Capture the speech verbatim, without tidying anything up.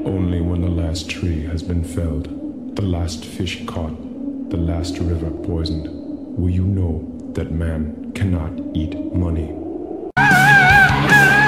Only when the last tree has been felled, the last fish caught, the last river poisoned, will you know that man cannot eat money.